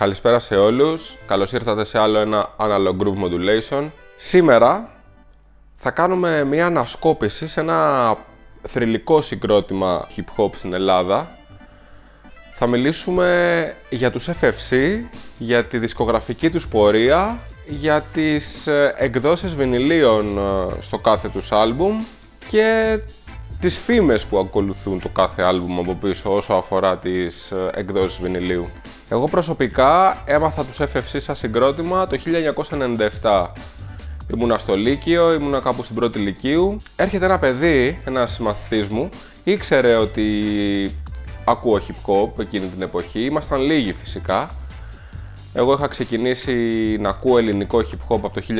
Καλησπέρα σε όλους, καλώς ήρθατε σε άλλο ένα Analog Groove Modulation. Σήμερα θα κάνουμε μια ανασκόπηση σε ένα θρυλικό συγκρότημα hip hop στην Ελλάδα. Θα μιλήσουμε για τους FFC, για τη δισκογραφική τους πορεία, για τις εκδόσεις βινιλίων στο κάθε τους άλμπουμ και τις φήμες που ακολουθούν το κάθε άλμπουμ από πίσω όσο αφορά τις εκδόσεις βινιλίου. Εγώ προσωπικά έμαθα τους FFC σαν συγκρότημα το 1997. Ήμουνα στο Λύκειο, ήμουνα κάπου στην πρώτη Λυκείου. Έρχεται ένα παιδί, ένας μαθητής μου, ήξερε ότι ακούω hip hop εκείνη την εποχή, ήμασταν λίγοι φυσικά. Εγώ είχα ξεκινήσει να ακούω ελληνικό hip hop από το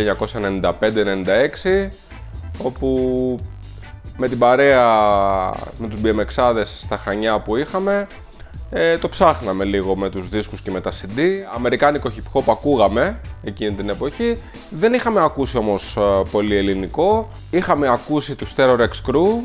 1995-96, όπου με την παρέα, με τους BMX'άδες στα Χανιά που είχαμε, το ψάχναμε λίγο με τους δίσκους και με τα CD. Αμερικάνικο hip hop ακούγαμε εκείνη την εποχή. Δεν είχαμε ακούσει όμως πολύ ελληνικό. Είχαμε ακούσει τους Terror X Crew,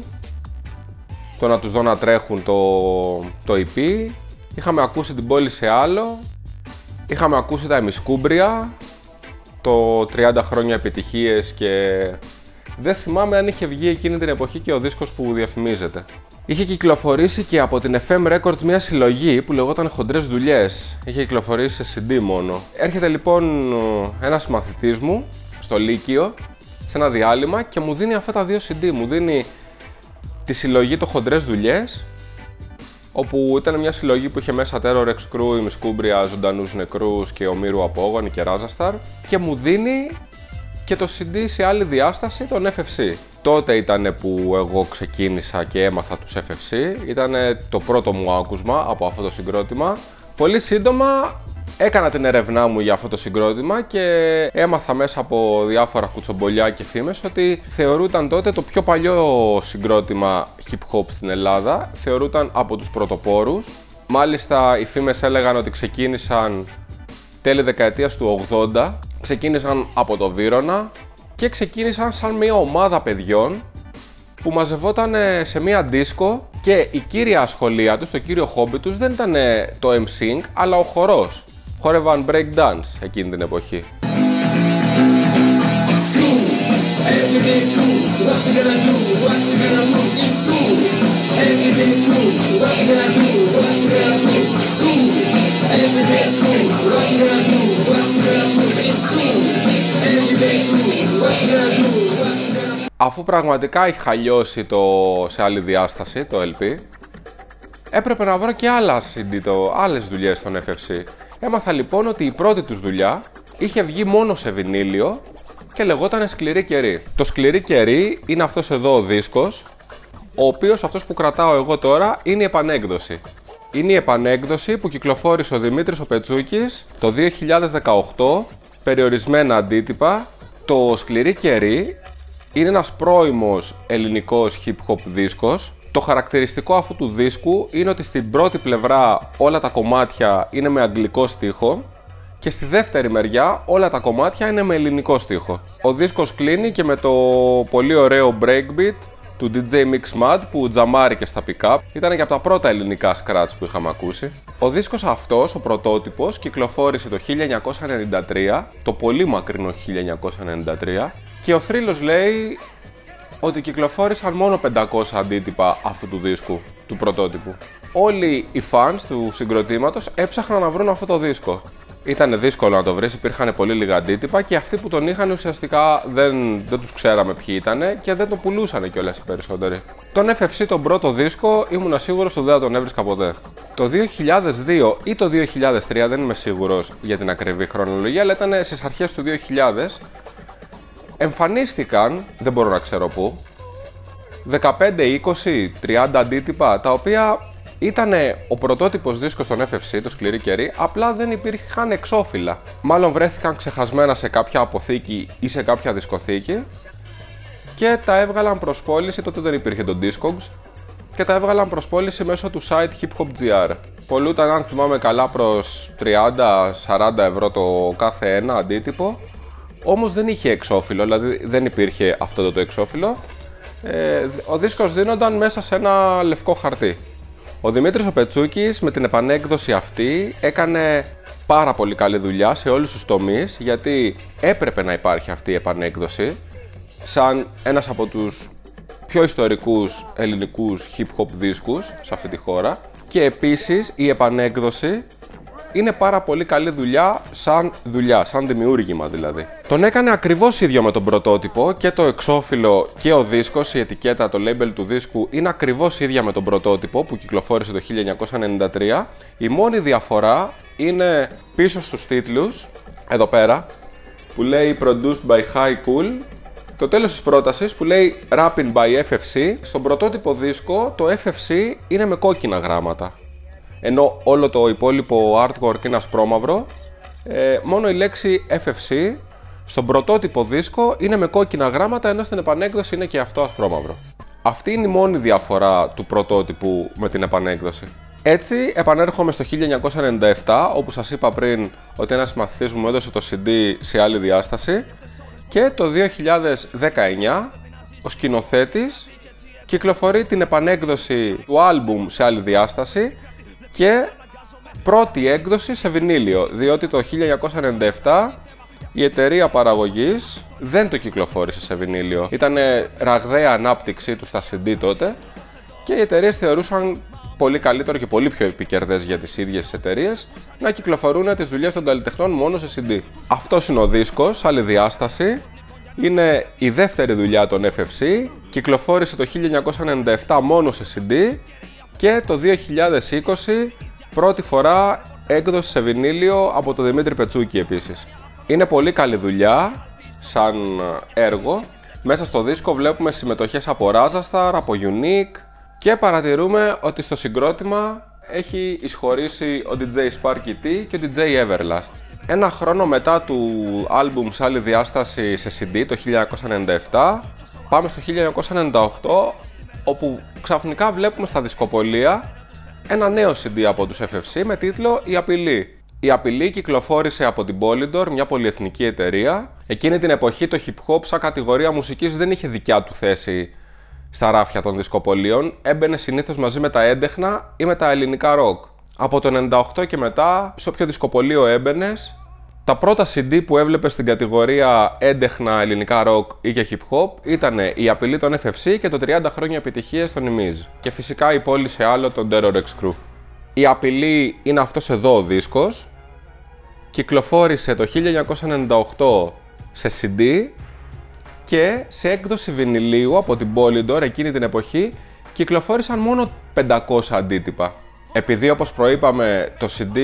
το να τους δω να τρέχουν το EP. Είχαμε ακούσει την πόλη σε άλλο. Είχαμε ακούσει τα Εμισκούμπρια, το 30 χρόνια επιτυχίες, και δεν θυμάμαι αν είχε βγει εκείνη την εποχή και ο δίσκος που διαφημίζεται. Είχε κυκλοφορήσει και από την FM Records μια συλλογή που λεγόταν Χοντρές Δουλειές. Είχε κυκλοφορήσει σε CD μόνο. Έρχεται λοιπόν ένας μαθητής μου στο Λύκειο σε ένα διάλειμμα και μου δίνει αυτά τα δύο CD. Μου δίνει τη συλλογή το Χοντρές Δουλειές, όπου ήταν μια συλλογή που είχε μέσα Terror X Crew, Εμισκούμπρια, Ζωντανούς Νεκρούς και Ομήρου Απόγονη και Ράζασταρ, και μου δίνει και το CD σε άλλη διάσταση, τον FFC. Τότε ήταν που εγώ ξεκίνησα και έμαθα τους FFC, ήταν το πρώτο μου άκουσμα από αυτό το συγκρότημα. Πολύ σύντομα έκανα την ερευνά μου για αυτό το συγκρότημα και έμαθα μέσα από διάφορα κουτσομπολιά και φήμες ότι θεωρούταν τότε το πιο παλιό συγκρότημα hip hop στην Ελλάδα, θεωρούταν από τους πρωτοπόρους. Μάλιστα οι φήμες έλεγαν ότι ξεκίνησαν τέλη δεκαετίας του 80, ξεκίνησαν από το Βύρωνα και ξεκίνησαν σαν μια ομάδα παιδιών που μαζευόταν σε μια δίσκο και η κύρια ασχολία τους, το κύριο χόμπι τους δεν ήταν το emceeing αλλά ο χορός. Χόρευαν break dance εκείνη την εποχή. Αφού πραγματικά είχα λιώσει σε άλλη διάσταση το LP, έπρεπε να βρω και άλλες δουλειές στον FFC. Έμαθα λοιπόν ότι η πρώτη τους δουλειά είχε βγει μόνο σε βινίλιο και λεγόταν Σκληρή Καιρή. Το Σκληρή Καιρή είναι αυτός εδώ ο δίσκος, ο οποίος αυτός που κρατάω εγώ τώρα είναι η επανέκδοση. Είναι η επανέκδοση που κυκλοφόρησε ο Δημήτρης ο Πετσούκης το 2018, περιορισμένα αντίτυπα. Το Σκληρή Καιρή είναι ένας πρώιμος ελληνικός hip-hop δίσκος. Το χαρακτηριστικό αυτού του δίσκου είναι ότι στην πρώτη πλευρά όλα τα κομμάτια είναι με αγγλικό στίχο και στη δεύτερη μεριά όλα τα κομμάτια είναι με ελληνικό στίχο. Ο δίσκος κλείνει και με το πολύ ωραίο breakbeat του DJ Mix Mad που τζαμάρηκε στα pick-up. Ήταν και από τα πρώτα ελληνικά scratch που είχαμε ακούσει. Ο δίσκος αυτός, ο πρωτότυπος, κυκλοφόρησε το 1993, το πολύ μακρινό 1993, και ο θρύλος λέει ότι κυκλοφόρησαν μόνο 500 αντίτυπα αυτού του δίσκου, του πρωτότυπου. Όλοι οι fans του συγκροτήματος έψαχναν να βρουν αυτό το δίσκο. Ήταν δύσκολο να το βρεις, υπήρχαν πολύ λίγα αντίτυπα και αυτοί που τον είχαν ουσιαστικά δεν τους ξέραμε ποιοι ήταν και δεν το πουλούσαν κιόλας οι περισσότεροι. Τον FFC τον πρώτο δίσκο ήμουν σίγουρος ότι δεν τον έβρισκα ποτέ. Το 2002 ή το 2003, δεν είμαι σίγουρος για την ακριβή χρονολογία, αλλά ήταν στις αρχές του 2000, εμφανίστηκαν, δεν μπορώ να ξέρω πού, 15, 20, 30 αντίτυπα, τα οποία ήταν ο πρωτότυπος δίσκος των FFC, το Σκληρή Καιρή, απλά δεν υπήρχαν εξώφυλλα. Μάλλον βρέθηκαν ξεχασμένα σε κάποια αποθήκη ή σε κάποια δισκοθήκη και τα έβγαλαν προς πώληση, τότε δεν υπήρχε το Discogs, και τα έβγαλαν προς πώληση μέσω του site Hip Hop GR. Πολλούταν, αν θυμάμαι καλά, προς 30-40 ευρώ το κάθε ένα αντίτυπο, όμως δεν είχε εξώφυλλο, δηλαδή δεν υπήρχε αυτό το εξώφυλλο. Ο δίσκος δίνονταν μέσα σε ένα λευκό χαρτί. Ο Δημήτρης ο Πετσούκης με την επανέκδοση αυτή έκανε πάρα πολύ καλή δουλειά σε όλους τους τομείς, γιατί έπρεπε να υπάρχει αυτή η επανέκδοση σαν ένας από τους πιο ιστορικούς ελληνικούς hip-hop δίσκους σε αυτή τη χώρα, και επίσης η επανέκδοση είναι πάρα πολύ καλή δουλειά, σαν δημιούργημα δηλαδή. Τον έκανε ακριβώς ίδιο με τον πρωτότυπο, και το εξώφυλλο και ο δίσκος, η ετικέτα, το label του δίσκου είναι ακριβώς ίδια με τον πρωτότυπο που κυκλοφόρησε το 1993. Η μόνη διαφορά είναι πίσω στους τίτλους, εδώ πέρα, που λέει Produced by High Cool. Το τέλος της πρότασης που λέει Rapping by FFC. Στον πρωτότυπο δίσκο το FFC είναι με κόκκινα γράμματα, ενώ όλο το υπόλοιπο artwork είναι ασπρόμαυρο. Μόνο η λέξη FFC στον πρωτότυπο δίσκο είναι με κόκκινα γράμματα, ενώ στην επανέκδοση είναι και αυτό ασπρόμαυρο. Αυτή είναι η μόνη διαφορά του πρωτότυπου με την επανέκδοση. Έτσι επανέρχομαι στο 1997, όπου σας είπα πριν ότι ένας μαθητής μου έδωσε το CD σε άλλη διάσταση, και το 2019 ο σκηνοθέτης κυκλοφορεί την επανέκδοση του άλμπουμ σε άλλη διάσταση και πρώτη έκδοση σε βινίλιο, διότι το 1997 η εταιρεία παραγωγής δεν το κυκλοφόρησε σε βινίλιο. Ήταν ραγδαία ανάπτυξή του στα CD τότε, και οι εταιρείες θεωρούσαν πολύ καλύτερο και πολύ πιο επικερδές για τις ίδιες τις εταιρείες να κυκλοφορούν τις δουλειές των καλλιτεχνών μόνο σε CD. Αυτός είναι ο δίσκος, άλλη διάσταση. Είναι η δεύτερη δουλειά των FFC, κυκλοφόρησε το 1997 μόνο σε CD, και το 2020 πρώτη φορά έκδοση σε βινίλιο από τον Δημήτρη Πετσούκη επίσης. Είναι πολύ καλή δουλειά σαν έργο. Μέσα στο δίσκο βλέπουμε συμμετοχές από Rajastar, από Unique, και παρατηρούμε ότι στο συγκρότημα έχει εισχωρήσει ο DJ Sparky T και ο DJ Everlast. Ένα χρόνο μετά του άλμπουμ σε άλλη διάσταση σε CD, το 1997, πάμε στο 1998, όπου ξαφνικά βλέπουμε στα δισκοπωλεία ένα νέο CD από τους FFC με τίτλο «Η Απειλή». Η Απειλή κυκλοφόρησε από την Polydor, μια πολυεθνική εταιρεία. Εκείνη την εποχή το hip hop σαν κατηγορία μουσικής δεν είχε δικιά του θέση στα ράφια των δισκοπωλείων, έμπαινε συνήθως μαζί με τα έντεχνα ή με τα ελληνικά rock. Από το 98 και μετά, σε όποιο δισκοπωλείο έμπαινες, τα πρώτα CD που έβλεπες στην κατηγορία έντεχνα, ελληνικά rock ή και hip hop ήταν η Απειλή των FFC και το 30 χρόνια επιτυχίες των Imiz. Και φυσικά η πόλη σε άλλο τον Terror X Crew. Η Απειλή είναι αυτός εδώ ο δίσκος. Κυκλοφόρησε το 1998 σε CD και σε έκδοση βινιλίου από την Polydor εκείνη την εποχή κυκλοφόρησαν μόνο 500 αντίτυπα. Επειδή, όπως προείπαμε, το CD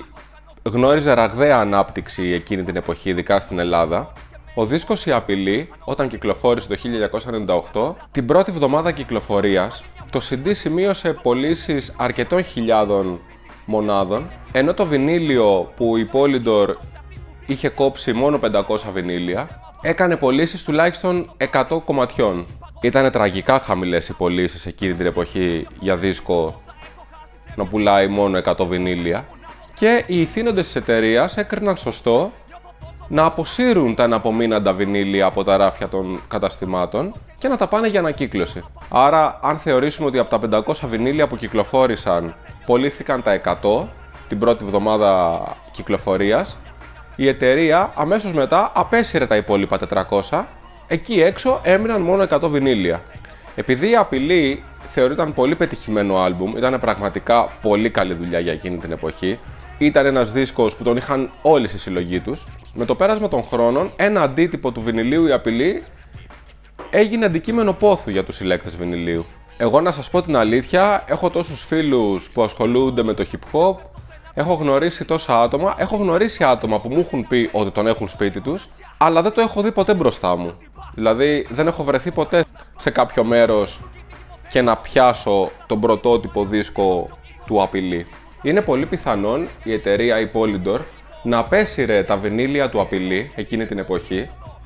γνώριζε ραγδαία ανάπτυξη εκείνη την εποχή, ειδικά στην Ελλάδα, ο δίσκος «Η Απειλή», όταν κυκλοφόρησε το 1998, την πρώτη εβδομάδα κυκλοφορίας, το CD σημείωσε πωλήσεις αρκετών χιλιάδων μονάδων, ενώ το βινίλιο που η Polydor είχε κόψει μόνο 500 βινίλια, έκανε πωλήσεις τουλάχιστον 100 κομματιών. Ήτανε τραγικά χαμηλές οι πωλήσεις εκείνη την εποχή για δίσκο να πουλάει μόνο 100 βινίλια, και οι ηθήνοντες της εταιρείας έκριναν σωστό να αποσύρουν τα εναπομείναντα βινίλια από τα ράφια των καταστημάτων και να τα πάνε για ανακύκλωση. Άρα, αν θεωρήσουμε ότι από τα 500 βινίλια που κυκλοφόρησαν πωλήθηκαν τα 100 την πρώτη εβδομάδα κυκλοφορίας, η εταιρεία αμέσως μετά απέσυρε τα υπόλοιπα 400, εκεί έξω έμειναν μόνο 100 βινίλια. Επειδή η Απειλή θεωρείται πολύ πετυχημένο άλμπουμ, ήταν πραγματικά πολύ καλή δουλειά για εκείνη την εποχή, ήταν ένας δίσκος που τον είχαν όλοι στη συλλογή τους, με το πέρασμα των χρόνων ένα αντίτυπο του βινιλίου «Η Απειλή» έγινε αντικείμενο πόθου για τους συλλέκτες βινιλίου. Εγώ, να σας πω την αλήθεια, έχω τόσους φίλους που ασχολούνται με το hip hop, έχω γνωρίσει τόσα άτομα, έχω γνωρίσει άτομα που μου έχουν πει ότι τον έχουν σπίτι τους, αλλά δεν το έχω δει ποτέ μπροστά μου. Δηλαδή δεν έχω βρεθεί ποτέ σε κάποιο μέρος και να πιάσω τον πρωτότυπο δίσκο του Απειλή. Είναι πολύ πιθανόν η εταιρεία η Polydor να απέσυρε τα βινίλια του Απειλή εκείνη την εποχή,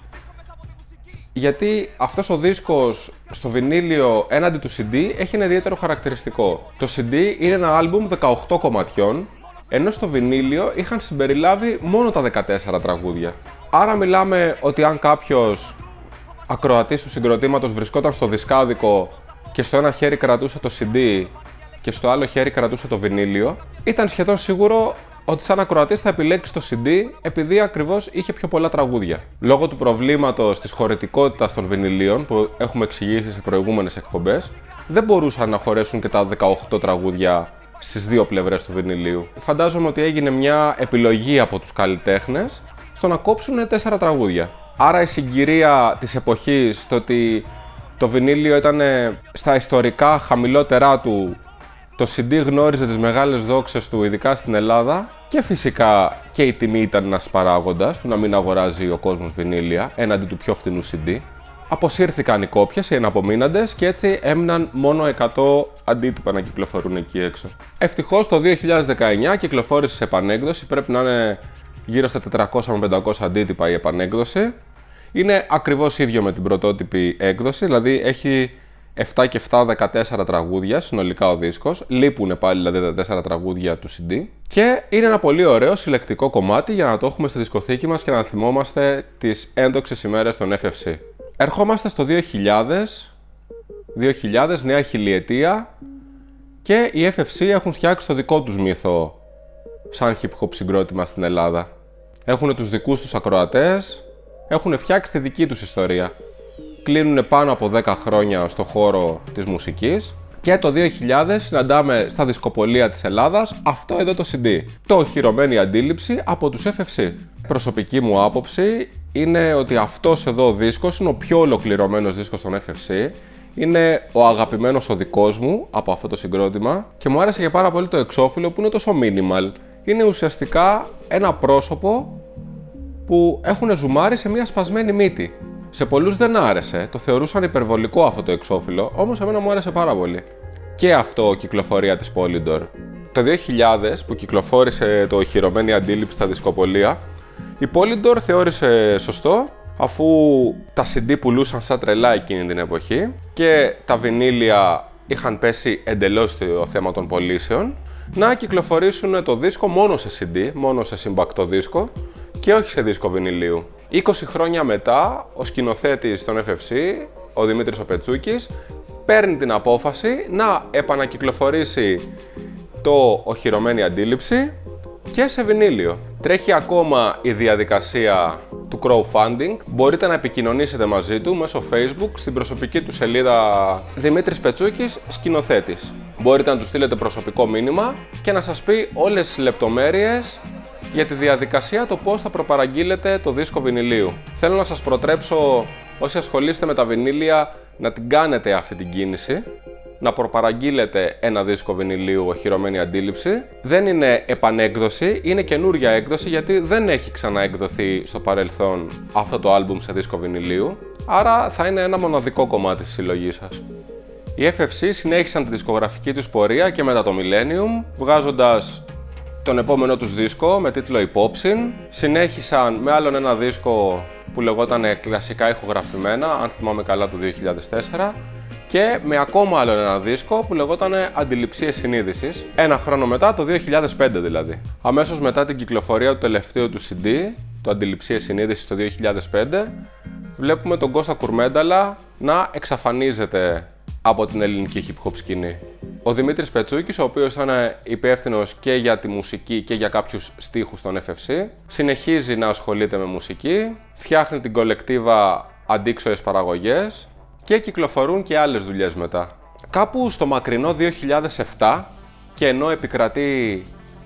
γιατί αυτός ο δίσκος στο βινίλιο έναντι του CD έχει ένα ιδιαίτερο χαρακτηριστικό. Το CD είναι ένα άλμπουμ 18 κομματιών, ενώ στο βινίλιο είχαν συμπεριλάβει μόνο τα 14 τραγούδια. Άρα μιλάμε ότι αν κάποιος ακροατής του συγκροτήματος βρισκόταν στο δισκάδικο και στο ένα χέρι κρατούσε το CD και στο άλλο χέρι κρατούσε το βινίλιο, ήταν σχεδόν σίγουρο ότι σαν ακροατής θα επιλέξεις το CD επειδή ακριβώς είχε πιο πολλά τραγούδια. Λόγω του προβλήματος της χωρητικότητας των βινιλίων που έχουμε εξηγήσει σε προηγούμενες εκπομπές, δεν μπορούσαν να χωρέσουν και τα 18 τραγούδια στις δύο πλευρές του βινιλίου. Φαντάζομαι ότι έγινε μια επιλογή από τους καλλιτέχνες στο να κόψουν 4 τραγούδια. Άρα η συγκυρία της εποχής, το ότι το βινίλιο ήταν στα ιστορικά χαμηλότερά του, το CD γνώριζε τις μεγάλες δόξες του, ειδικά στην Ελλάδα, και φυσικά και η τιμή ήταν ένας παράγοντας του να μην αγοράζει ο κόσμος βινίλια έναντι του πιο φθηνού CD. Αποσύρθηκαν οι κόπιες, οι εναπομείναντες, και έτσι έμειναν μόνο 100 αντίτυπα να κυκλοφορούν εκεί έξω. Ευτυχώς το 2019 κυκλοφόρησε σε επανέκδοση, πρέπει να είναι γύρω στα 400 με 500 αντίτυπα η επανέκδοση. Είναι ακριβώς ίδιο με την πρωτότυπη έκδοση, δηλαδή έχει 7 και 7, 14 τραγούδια συνολικά ο δίσκος. Λείπουν πάλι δηλαδή τα 4 τραγούδια του CD. Και είναι ένα πολύ ωραίο συλλεκτικό κομμάτι για να το έχουμε στη δισκοθήκη μας και να θυμόμαστε τις ένδοξες ημέρες των FFC. Ερχόμαστε στο 2000, νέα χιλιετία, και οι FFC έχουν φτιάξει το δικό τους μύθο σαν hip-hop συγκρότημα στην Ελλάδα. Έχουν τους δικούς τους ακροατές, έχουν φτιάξει τη δική τους ιστορία. Κλείνουν πάνω από 10 χρόνια στο χώρο της μουσικής και το 2000 συναντάμε στα δισκοπολία της Ελλάδας αυτό εδώ το CD. Το οχυρωμένη αντίληψη από τους FFC. Προσωπική μου άποψη είναι ότι αυτός εδώ ο δίσκος είναι ο πιο ολοκληρωμένος δίσκος των FFC. Είναι ο αγαπημένος ο δικός μου από αυτό το συγκρότημα και μου άρεσε και πάρα πολύ το εξώφυλλο που είναι τόσο minimal. Είναι ουσιαστικά ένα πρόσωπο που έχουν ζουμάρει σε μια σπασμένη μύτη. Σε πολλούς δεν άρεσε, το θεωρούσαν υπερβολικό αυτό το εξώφυλλο, όμως εμένα μου άρεσε πάρα πολύ. Και αυτό κυκλοφορία της Polydor. Το 2000 που κυκλοφόρησε το οχυρωμένη αντίληψη στα δισκοπολία, η Polydor θεώρησε σωστό, αφού τα CD πουλούσαν σαν τρελά εκείνη την εποχή και τα βινίλια είχαν πέσει εντελώς στο θέμα των πωλήσεων, να κυκλοφορήσουν το δίσκο μόνο σε CD, μόνο σε συμπακτό δίσκο και όχι σε δίσκο βινιλίου. 20 χρόνια μετά, ο σκηνοθέτης των FFC, ο Δημήτρης ο Πετσούκης, παίρνει την απόφαση να επανακυκλοφορήσει το οχυρωμένη αντίληψη και σε βινίλιο. Τρέχει ακόμα η διαδικασία του crowdfunding. Μπορείτε να επικοινωνήσετε μαζί του μέσω Facebook στην προσωπική του σελίδα Δημήτρης Πετσούκης, σκηνοθέτης. Μπορείτε να του στείλετε προσωπικό μήνυμα και να σας πει όλες τις λεπτομέρειες για τη διαδικασία, το πώς θα προπαραγγείλετε το δίσκο βινιλίου. Θέλω να σας προτρέψω, όσοι ασχολείστε με τα βινίλια, να την κάνετε αυτή την κίνηση, να προπαραγγείλετε ένα δίσκο βινιλίου οχυρωμένη αντίληψη. Δεν είναι επανέκδοση, είναι καινούρια έκδοση γιατί δεν έχει ξαναεκδοθεί στο παρελθόν αυτό το άλμπουμ σε δίσκο βινιλίου, άρα θα είναι ένα μοναδικό κομμάτι της συλλογής σας. Οι FFC συνέχισαν τη δισκογραφική τους πορεία και μετά το Millennium, βγάζοντας τον επόμενο τους δίσκο με τίτλο Υπόψιν. Συνέχισαν με άλλον ένα δίσκο που λεγόταν Κλασικά Ηχογραφημένα, αν θυμάμαι καλά, το 2004, και με ακόμα άλλον ένα δίσκο που λεγόταν Αντιληψίες Συνείδησης, ένα χρόνο μετά, το 2005 δηλαδή. Αμέσως μετά την κυκλοφορία του τελευταίου του CD, το Αντιληψίες Συνείδησης το 2005, βλέπουμε τον Κώστα Κουρμένταλα να εξαφανίζεται από την ελληνική hip-hop σκηνή. Ο Δημήτρης Πετσούκης, ο οποίος ήταν υπεύθυνος και για τη μουσική και για κάποιους στίχους των FFC, συνεχίζει να ασχολείται με μουσική, φτιάχνει την κολεκτίβα Αντίξωες Παραγωγές και κυκλοφορούν και άλλες δουλειές μετά. Κάπου στο μακρινό 2007, και ενώ επικρατεί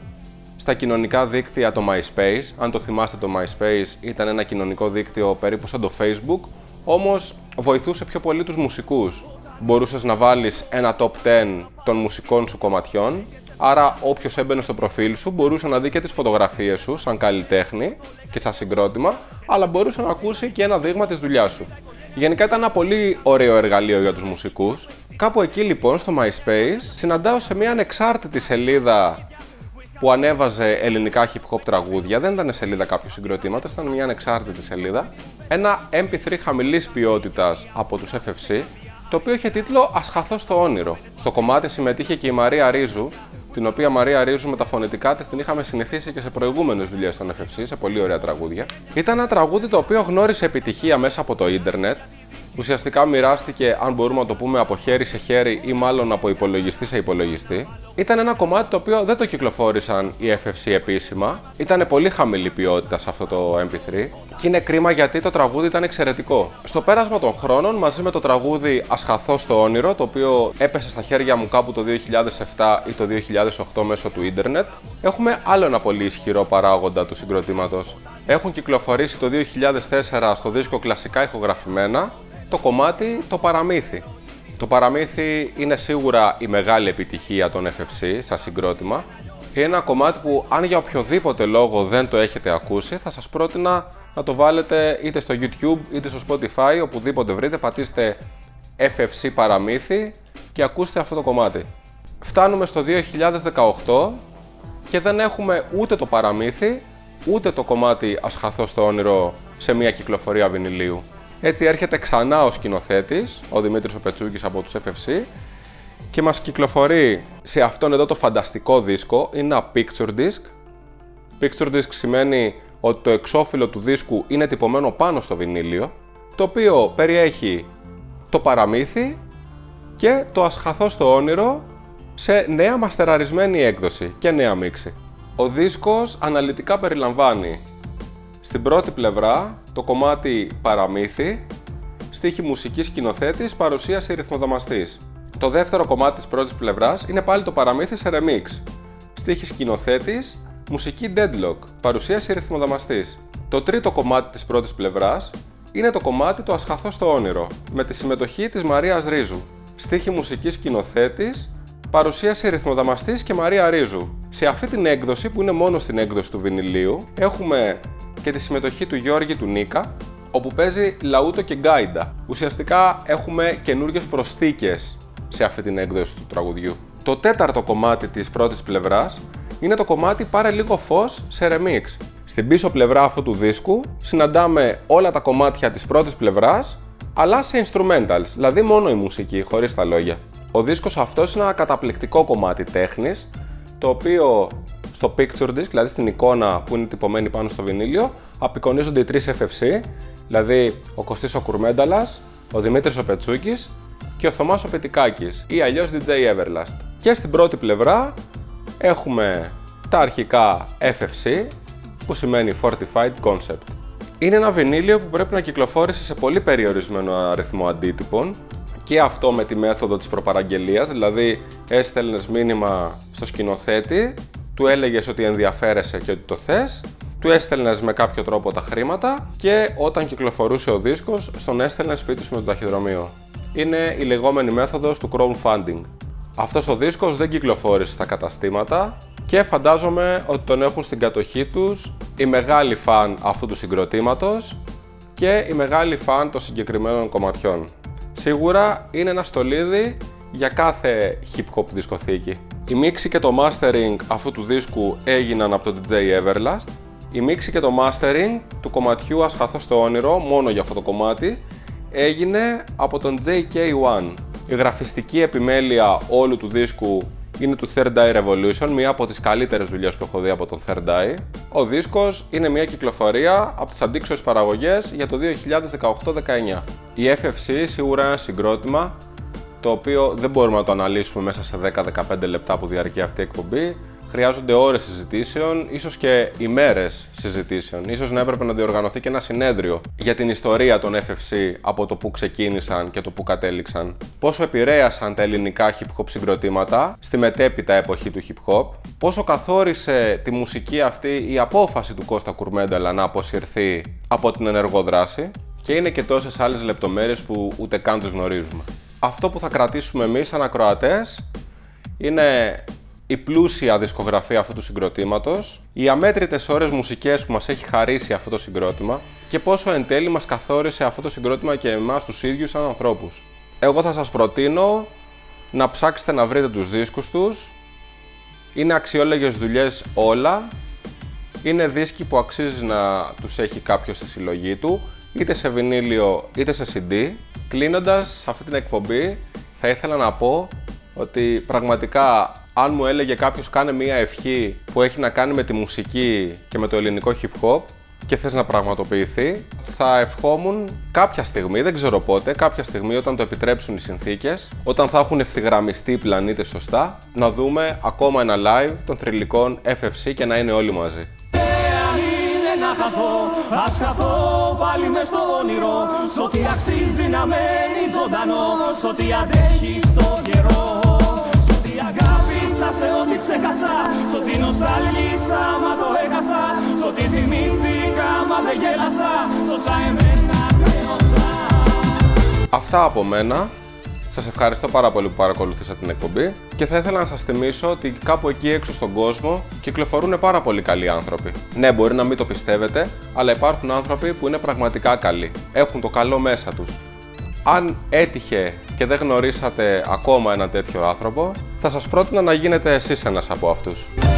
στα κοινωνικά δίκτυα το MySpace, αν το θυμάστε, το MySpace ήταν ένα κοινωνικό δίκτυο περίπου σαν το Facebook, όμως βοηθούσε πιο πολύ τους μουσικούς. Μπορούσες να βάλεις ένα top 10 των μουσικών σου κομματιών, άρα όποιος έμπαινε στο προφίλ σου μπορούσε να δει και τις φωτογραφίες σου σαν καλλιτέχνη και σαν συγκρότημα, αλλά μπορούσε να ακούσει και ένα δείγμα της δουλειάς σου. Γενικά ήταν ένα πολύ ωραίο εργαλείο για τους μουσικούς. Κάπου εκεί λοιπόν στο MySpace συναντάω σε μια ανεξάρτητη σελίδα που ανέβαζε ελληνικά hip-hop τραγούδια, δεν ήταν σελίδα κάποιου συγκροτήματος, ήταν μια ανεξάρτητη σελίδα, ένα MP3 χαμηλής ποιότητας από τους FFC, το οποίο είχε τίτλο «Ας χαθώ στο όνειρο». Στο κομμάτι συμμετείχε και η Μαρία Ρίζου, την οποία Μαρία Ρίζου με τα φωνητικά της την είχαμε συνηθίσει και σε προηγούμενες δουλειές των FFC, σε πολύ ωραία τραγούδια. Ήταν ένα τραγούδι το οποίο γνώρισε επιτυχία μέσα από το ίντερνετ Ουσιαστικά μοιράστηκε, αν μπορούμε να το πούμε, από χέρι σε χέρι ή μάλλον από υπολογιστή σε υπολογιστή. Ήταν ένα κομμάτι το οποίο δεν το κυκλοφόρησαν οι FFC επίσημα. Ήταν πολύ χαμηλή ποιότητα σε αυτό το MP3 και είναι κρίμα γιατί το τραγούδι ήταν εξαιρετικό. Στο πέρασμα των χρόνων, μαζί με το τραγούδι Ας χαθώ στο όνειρο, το οποίο έπεσε στα χέρια μου κάπου το 2007 ή το 2008 μέσω του ίντερνετ, έχουμε άλλο ένα πολύ ισχυρό παράγοντα του συγκροτήματος. Έχουν κυκλοφορήσει το 2004 στο δίσκο κλασικά ηχογραφημένα το κομμάτι «Το Παραμύθι». Το Παραμύθι είναι σίγουρα η μεγάλη επιτυχία των FFC σαν συγκρότημα. Είναι ένα κομμάτι που αν για οποιοδήποτε λόγο δεν το έχετε ακούσει, θα σας πρότεινα να το βάλετε είτε στο YouTube είτε στο Spotify, οπουδήποτε βρείτε, πατήστε FFC Παραμύθι και ακούστε αυτό το κομμάτι. Φτάνουμε στο 2018 και δεν έχουμε ούτε το Παραμύθι, ούτε το κομμάτι Ας χαθώ στο όνειρο σε μια κυκλοφορία βινιλίου. Έτσι έρχεται ξανά ο σκηνοθέτης, ο Δημήτρης ο Πετσούκης από τους FFC και μας κυκλοφορεί σε αυτόν εδώ το φανταστικό δίσκο. Είναι ένα picture disc. Picture disc σημαίνει ότι το εξώφυλλο του δίσκου είναι τυπωμένο πάνω στο βινίλιο, το οποίο περιέχει το Παραμύθι και το Ας χαθώ στο όνειρο σε νέα μαστεραρισμένη έκδοση και νέα μίξη. Ο δίσκος αναλυτικά περιλαμβάνει στην πρώτη πλευρά το κομμάτι Παραμύθι, στίχη μουσική σκηνοθέτης, παρουσίαση ρυθμοδαμαστής. Το δεύτερο κομμάτι της πρώτης πλευράς είναι πάλι το Παραμύθι σε remix, στίχη σκηνοθέτης, μουσική Deadlock, παρουσίαση ρυθμοδαμαστής. Το τρίτο κομμάτι της πρώτης πλευράς είναι το κομμάτι το Ας χαθώ στο όνειρο, με τη συμμετοχή της Μαρίας Ρίζου, στίχη μουσική σκηνοθέτης, παρουσίαση ρυθμοδαμαστής και Μαρία Ρίζου. Σε αυτή την έκδοση, που είναι μόνο στην έκδοση του βινιλίου, έχουμε και τη συμμετοχή του Γιώργη του Νίκα, όπου παίζει λαούτο και γκάιντα. Ουσιαστικά έχουμε καινούργιες προσθήκες σε αυτή την έκδοση του τραγουδιού. Το τέταρτο κομμάτι της πρώτης πλευράς είναι το κομμάτι Πάρε λίγο φως σε remix. Στην πίσω πλευρά αυτού του δίσκου συναντάμε όλα τα κομμάτια της πρώτης πλευράς, αλλά σε instrumentals, δηλαδή μόνο η μουσική, χωρίς τα λόγια. Ο δίσκος αυτός είναι ένα καταπληκτικό κομμάτι τέχνης, το οποίο στο picture disc, δηλαδή στην εικόνα που είναι τυπωμένη πάνω στο βινίλιο, απεικονίζονται οι τρεις FFC, δηλαδή ο Κωστής ο Κουρμένταλας, ο Δημήτρης ο Πετσούκης και ο Θωμάς ο Πετικάκης ή αλλιώς DJ Everlast. Και στην πρώτη πλευρά έχουμε τα αρχικά FFC, που σημαίνει Fortified Concept. Είναι ένα βινίλιο που πρέπει να κυκλοφόρησε σε πολύ περιορισμένο αριθμό αντίτυπων, και αυτό με τη μέθοδο της προπαραγγελίας, δηλαδή έστελνες μήνυμα στο σκηνοθέτη, του έλεγες ότι ενδιαφέρεσαι και ότι το θες, του έστελνες με κάποιο τρόπο τα χρήματα και όταν κυκλοφορούσε ο δίσκος, στον έστελνες σπίτι σου με το ταχυδρομείο. Είναι η λεγόμενη μέθοδος του crowdfunding. Αυτός ο δίσκος δεν κυκλοφόρησε στα καταστήματα και φαντάζομαι ότι τον έχουν στην κατοχή τους οι μεγάλοι φαν αυτού του συγκροτήματος και οι μεγάλοι φαν των συγκεκριμένων κομματιών. Σίγουρα είναι ένα στολίδι για κάθε hip-hop δισκοθήκη. Η μίξη και το mastering αυτού του δίσκου έγιναν από τον DJ Everlast. Η μίξη και το mastering του κομματιού Ας χαθώ στο όνειρο, μόνο για αυτό το κομμάτι, έγινε από τον JK1. Η γραφιστική επιμέλεια όλου του δίσκου είναι του Third Eye Revolution, μία από τις καλύτερες δουλειές που έχω δει από τον Third Eye. Ο δίσκος είναι μια κυκλοφορία από τις αντίξωες παραγωγές για το 2018-19. Η FFC σίγουρα είναι ένα συγκρότημα το οποίο δεν μπορούμε να το αναλύσουμε μέσα σε 10-15 λεπτά που διαρκεί αυτή η εκπομπή. Χρειάζονται ώρες συζητήσεων, ίσως και ημέρες συζητήσεων. Ίσως να έπρεπε να διοργανωθεί και ένα συνέδριο για την ιστορία των FFC από το που ξεκίνησαν και το που κατέληξαν. Πόσο επηρέασαν τα ελληνικά hip-hop συγκροτήματα στη μετέπειτα εποχή του hip-hop. Πόσο καθόρισε τη μουσική αυτή η απόφαση του Κώστα Κουρμένταλα να αποσυρθεί από την ενεργό δράση. Και είναι και τόσες άλλες λεπτομέρειες που ούτε καν τις γνωρίζουμε. Αυτό που θα κρατήσουμε εμείς σαν ακροατές είναι η πλούσια δισκογραφία αυτού του συγκροτήματος, οι αμέτρητες ώρες μουσικές που μας έχει χαρίσει αυτό το συγκρότημα και πόσο εν τέλει μας καθόρισε αυτό το συγκρότημα και εμάς τους ίδιους σαν ανθρώπους. Εγώ θα σας προτείνω να ψάξετε να βρείτε τους δίσκους τους. Είναι αξιόλογες δουλειές όλα. Είναι δίσκοι που αξίζει να τους έχει κάποιος στη συλλογή του, είτε σε βινίλιο είτε σε CD. Κλείνοντας αυτή την εκπομπή, θα ήθελα να πω ότι πραγματικά αν μου έλεγε κάποιος κάνε μία ευχή που έχει να κάνει με τη μουσική και με το ελληνικό hip hop, και θες να πραγματοποιηθεί, θα ευχόμουν κάποια στιγμή, δεν ξέρω πότε, κάποια στιγμή όταν το επιτρέψουν οι συνθήκες, όταν θα έχουν ευθυγραμμιστεί οι πλανήτες σωστά, να δούμε ακόμα ένα live των θρυλικών FFC και να είναι όλοι μαζί. Να χαθώ, ας χαθώ πάλι μες στο όνειρο, σ' ό,τι αξίζει να μένει ζωντανό, σ' ό,τι αντέχει στον καιρό, σ' ό,τι αγάπησα, σε ό,τι ξέχασα, σ' ό,τι νοσταλγήσα, μα το έχασα, σ' ό,τι θυμήθηκα, μα δεν γέλασα, σ' όσα εμένα χρέωσα. Αυτά από μένα. Σας ευχαριστώ πάρα πολύ που παρακολουθήσατε την εκπομπή και θα ήθελα να σας θυμίσω ότι κάπου εκεί έξω στον κόσμο κυκλοφορούν πάρα πολύ καλοί άνθρωποι. Ναι, μπορεί να μην το πιστεύετε, αλλά υπάρχουν άνθρωποι που είναι πραγματικά καλοί. Έχουν το καλό μέσα τους. Αν έτυχε και δεν γνωρίσατε ακόμα έναν τέτοιο άνθρωπο, θα σας πρότεινα να γίνετε εσείς ένας από αυτούς.